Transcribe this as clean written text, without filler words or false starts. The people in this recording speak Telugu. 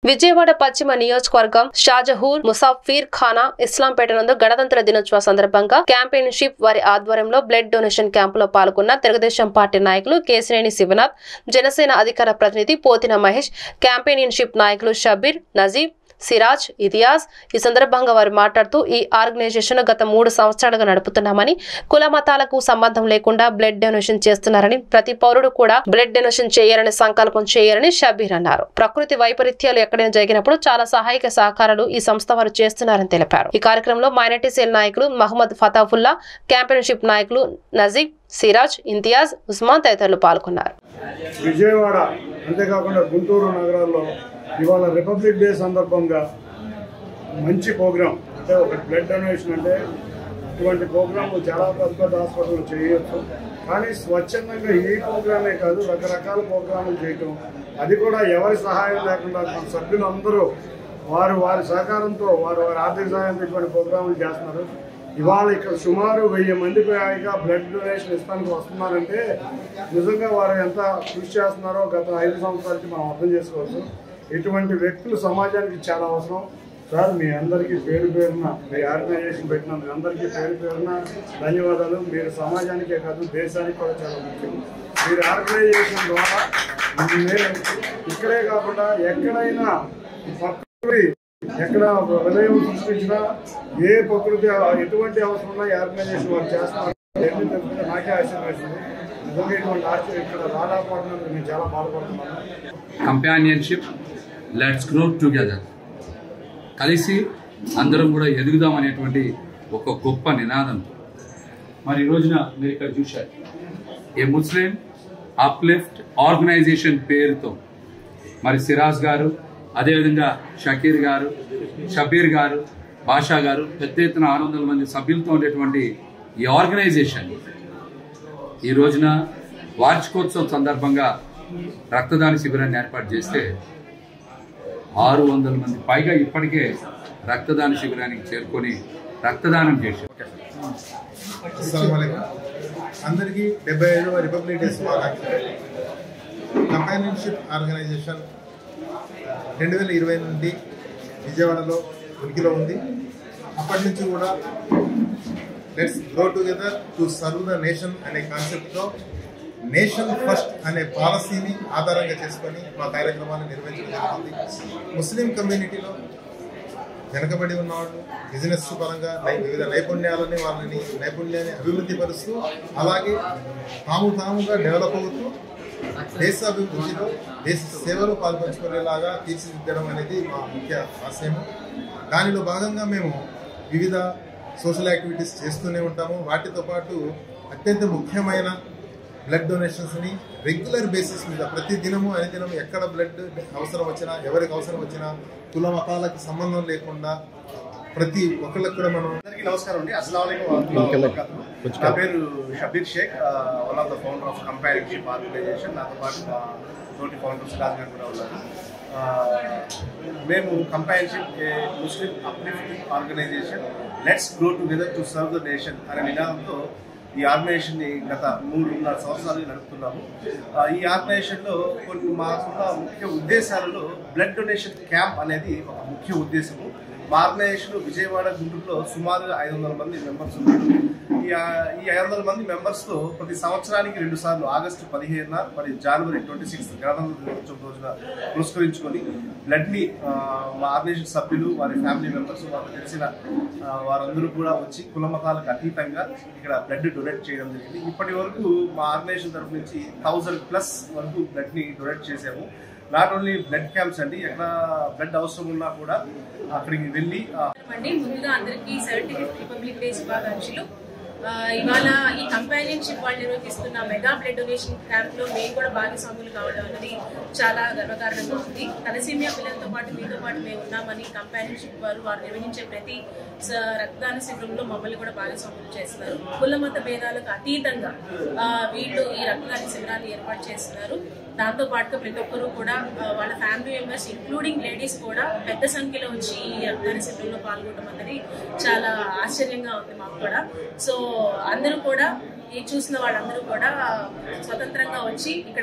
విజయవాడ పశ్చిమ నియోజకవర్గం షాజహూర్ ముసాఫిర్ ఖానా ఇస్లాంపేట నందు గణతంత్ర దినోత్సవ సందర్భంగా క్యాంపెయిన్షిప్ వారి ఆధ్వర్యంలో బ్లడ్ డొనేషన్ క్యాంపులో పాల్గొన్న తెలుగుదేశం పార్టీ నాయకులు కేశినేని శివనాథ్, జనసేన అధికార ప్రతినిధి పోతిన మహేష్, క్యాంపెయిన్షిప్ నాయకులు షబీర్, నజీబ్, సిరాజ్, ఇతియాజ్. ఈ సందర్భంగా వారు మాట్లాడుతూ ఈ ఆర్గనైజేషన్ గత 3 సంవత్సరాలుగా నడుపుతున్నామని, కుల మతాలకు సంబంధం లేకుండా బ్లడ్ డొనేషన్ చేస్తున్నారని, ప్రతి పౌరుడు కూడా బ్లడ్ డొనేషన్ చేయాలని సంకల్పం చేయాలని షబీర్ అన్నారు. ప్రకృతి వైపరీత్యాలు ఎక్కడైనా జరిగినప్పుడు చాలా సహాయక సహకారాలు ఈ సంస్థ వారు చేస్తున్నారని తెలిపారు. ఈ కార్యక్రమంలో మైనార్టీ సెల్ నాయకులు మహమ్మద్ ఫతాఫుల్లా, క్యాంపెయిన్షిప్ నాయకులు నజీబ్, సిరాజ్, ఇంతియాజ్, ఉస్మాన్ తదితరులు పాల్గొన్నారు. విజయవాడ అంతేకాకుండా గుంటూరు నగరాల్లో ఇవాళ రిపబ్లిక్ డే సందర్భంగా మంచి ప్రోగ్రాం, అంటే ఒక బ్లడ్ డొనేషన్ అంటే ఇటువంటి ప్రోగ్రాం చాలా పెద్ద హాస్పిటల్ చేయొచ్చు. కానీ స్వచ్ఛందంగా ఈ ప్రోగ్రామే కాదు, రకరకాల ప్రోగ్రాములు చేయటం, అది కూడా ఎవరి సహాయం లేకుండా మన సభ్యులందరూ వారి సహకారంతో వారి ఆర్థిక సహాయంతో ఇటువంటి ప్రోగ్రాములు చేస్తున్నారు. ఇవాళ ఇక్కడ సుమారు 1000 మంది పైగా బ్లడ్ డొనేషన్ ఇస్తానికి వస్తున్నారంటే నిజంగా వారు ఎంత కృషి చేస్తున్నారో గత 5 సంవత్సరాలకి మనం అర్థం చేసుకోవచ్చు. ఇటువంటి వ్యక్తులు సమాజానికి చాలా అవసరం. సార్, మీ అందరికీ పేరు పేరున, మీ ఆర్గనైజేషన్ పెట్టిన మీ అందరికీ పేరు పేరున ధన్యవాదాలు. మీరు సమాజానికే కాదు దేశానికి కూడా చాలా ముఖ్యం. మీరు ఆర్గనైజేషన్ ద్వారా నేను ఇక్కడే కాకుండా ఎక్కడైనా ప్రకృతి ఎక్కడ విలయం సృష్టించినా ఏ ప్రకృతి ఎటువంటి అవసరం ఉన్నా ఈ ఆర్గనైజేషన్ వారు చేస్తున్నారు. నాకే ఆశ్చర్యవేసింది. నిజంగా ఇటువంటి ఆశ్చర్యం ఇక్కడ రాలేకపోతున్నందుకు నేను చాలా బాధపడుతున్నాను. కంపానియన్షిప్, లెట్స్ గ్రో టుగెదర్, కలిసి అందరం కూడా ఎదుగుదాం అనేటువంటి ఒక గొప్ప నినాదంతో మరి ఈ రోజున మీరు ఇక్కడ చూశారు ఏ ముస్లిం అప్లిఫ్ట్ ఆర్గనైజేషన్ పేరుతో మరి సిరాజ్ గారు, అదేవిధంగా షకీర్ గారు, షబీర్ గారు, బాషా గారు, పెద్ద ఎత్తున 600 మంది సభ్యులతో ఉండేటువంటి ఈ ఆర్గనైజేషన్ ఈ రోజున వార్షికోత్సవం సందర్భంగా రక్తదాన శిబిరాన్ని ఏర్పాటు చేస్తే 600 మంది పైగా ఇప్పటికే రక్తదాన శిబిరానికి చేరుకొని రక్తదానం చేశారు. అందరికీ 75వ రిపబ్లిక్ డే శుభాకాంక్షలు. కంపానియన్షిప్ ఆర్గనైజేషన్ 2020 నుండి విజయవాడలో ఉనికిలో ఉంది. అప్పటి నుంచి కూడా let's grow together to serve the nation అనే కాన్సెప్ట్తో నేషన్ ఫస్ట్ అనే పాలసీని ఆధారంగా చేసుకొని మా కార్యక్రమాన్ని నిర్వహించడం జరుగుతుంది. ముస్లిం కమ్యూనిటీలో వెనకబడి ఉన్నవాళ్ళు బిజినెస్ పరంగా వివిధ నైపుణ్యాన్ని అభివృద్ధి పరుస్తూ, అలాగే తాముగా డెవలప్ అవుతూ దేశాభివృద్ధిలో దేశ సేవలో పాల్పంచుకునేలాగా తీర్చిదిద్దడం అనేది మా ముఖ్య ఆశయము. దానిలో భాగంగా మేము వివిధ సోషల్ యాక్టివిటీస్ చేస్తూనే ఉంటాము. వాటితో పాటు అత్యంత ముఖ్యమైన బ్లడ్ డొనేషన్స్ని రెగ్యులర్ బేసిస్ మీద ప్రతి దినము అనుదినము ఎక్కడ బ్లడ్ అవసరం వచ్చినా, ఎవరికి అవసరం వచ్చినా, కుల మతాలకు సంబంధం లేకుండా ప్రతి ఒక్కళ్ళకి కూడా మనం. అందరికీ నమస్కారం అండి. అస్సలాముఅలైకుం. నా పేరు Shabbir Shaikh, one of the founder of companionship organization. నాతో పాటు మా తోటి ఫౌండర్ సిరాజ్ గారు కూడా ఉన్నారు. మేము companionship Muslim uplifting organization let's grow together to serve the nation అనే నినాదంతో ఈ ఆర్గనైజేషన్ని గత 3.5 సంవత్సరాలుగా నడుపుతున్నాము. ఈ ఆర్గనైజేషన్లో కొన్ని మాకున్న ముఖ్య ఉద్దేశాలలో బ్లడ్ డొనేషన్ క్యాంప్ అనేది ఒక ముఖ్య ఉద్దేశము. మా ఆర్గనైజేషన్ విజయవాడ, గుంటూరులో సుమారుగా 500 మంది మెంబర్స్ ఉన్నారు. ఈ 500 మంది మెంబర్స్తో ప్రతి సంవత్సరానికి 2 సార్లు ఆగస్టు 15న మరి జనవరి 26 గణతంత్ర దినోత్సవం రోజున పురస్కరించుకొని బ్లడ్ని మా ఆర్గనైజేషన్ సభ్యులు, వారి ఫ్యామిలీ మెంబర్స్, వారికి తెలిసిన వారందరూ కూడా వచ్చి కుల మతాలకు అతీతంగా ఇక్కడ బ్లడ్ డొనేట్ చేయడం జరిగింది. ఇప్పటి వరకు మా ఆర్గనైజేషన్ తరఫు నుంచి 1000+ వరకు బ్లడ్ని డొనేట్ చేసాము. నాట్ ఓన్లీ బ్లడ్ క్యాంప్స్ అండి, ఎక్కడ బ్లడ్ అవసరం ఉన్నా కూడా అక్కడికి వెళ్ళి. ముందుగా అందరికీ 75th రిపబ్లిక్ డే శుభాకాంక్షలు. ఇవాళ ఈ కంపానియన్షిప్ వాళ్ళు నిర్వహిస్తున్న మెగా బ్లడ్ డొనేషన్ క్యాంప్ లో మేము కూడా భాగస్వాములు కావడం అనేది చాలా గర్వకారణంగా ఉంది. తలసీమియా పిల్లలతో పాటు మీతో పాటు మేము ఉన్నామని కంపానియన్షిప్ వారు నిర్వహించే ప్రతి రక్తదాన శిబిరంలో మమ్మల్ని కూడా భాగస్వాములు చేస్తున్నారు. కుల మత భేదాలకు అతీతంగా వీళ్ళు ఈ రక్తదాన శిబిరాన్ని ఏర్పాటు చేస్తున్నారు. దాంతో పాటుగా ప్రతి ఒక్కరూ కూడా వాళ్ళ ఫ్యామిలీ మెంబర్స్ ఇంక్లూడింగ్ లేడీస్ కూడా పెద్ద సంఖ్యలో వచ్చి ఈ రక్తదాన శిబిరంలో పాల్గొనడం అనేది చాలా ఆశ్చర్యంగా ఉంది మాకు కూడా. సో అందరూ కూడా ఈ చూసిన వాళ్ళందరూ కూడా స్వతంత్రంగా వచ్చి ఇక్కడ